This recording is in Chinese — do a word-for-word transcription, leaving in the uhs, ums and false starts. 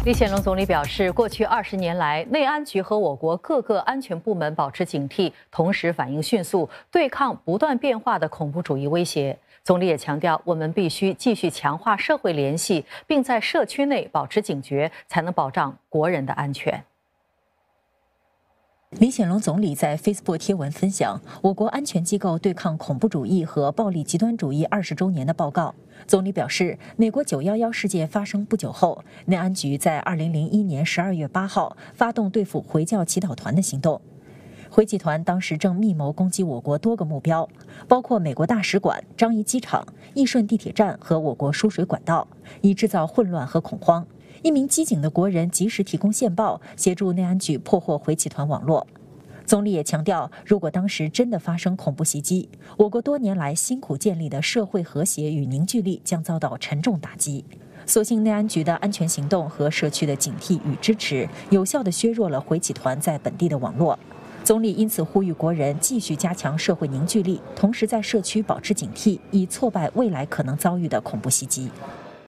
李显龙总理表示，过去二十年来，内安局和我国各个安全部门保持警惕，同时反应迅速，对抗不断变化的恐怖主义威胁。总理也强调，我们必须继续强化社会联系，并在社区内保持警觉，才能保障国人的安全。 李显龙总理在 Facebook 贴文分享我国安全机构对抗恐怖主义和暴力极端主义二十周年的报告。总理表示，美国九一一事件发生不久后，内安局在二零零一年十二月八号发动对付回教祈祷团的行动。回集团当时正密谋攻击我国多个目标，包括美国大使馆、樟宜机场、义顺地铁站和我国输水管道，以制造混乱和恐慌。一名机警的国人及时提供线报，协助内安局破获回集团网络。总理也强调，如果当时真的发生恐怖袭击，我国多年来辛苦建立的社会和谐与凝聚力将遭到沉重打击。所幸内安局的安全行动和社区的警惕与支持，有效地削弱了回集团在本地的网络。总理因此呼吁国人继续加强社会凝聚力，同时在社区保持警惕，以挫败未来可能遭遇的恐怖袭击。